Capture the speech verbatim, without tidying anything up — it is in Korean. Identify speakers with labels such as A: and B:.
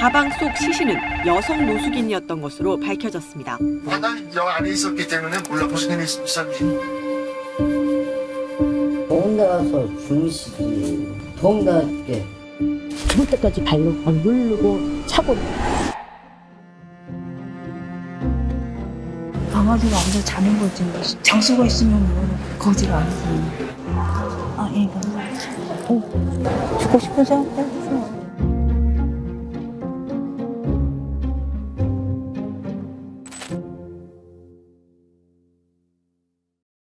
A: 가방 속 시신은 여성 노숙인이었던 것으로 밝혀졌습니다.
B: 아, 난 여 안에 있었기 때문에 몰라 무슨 일이 있었는지.
C: 동네 가서 중시지. 동네 갈게.
D: 죽을 때까지 발로 누르고 차고.
E: 강아지가 앉아 자는 거지. 장수가 있으면 뭐 거지가 아니지. 아, 예, 감사합니다. 어, 죽고 싶은 생각